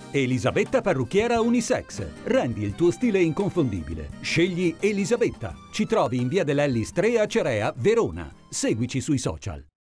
Elisabetta Parrucchiera Unisex. Rendi il tuo stile inconfondibile. Scegli Elisabetta. Ci trovi in via dell'Ellis 3 a Cerea, Verona. Seguici sui social.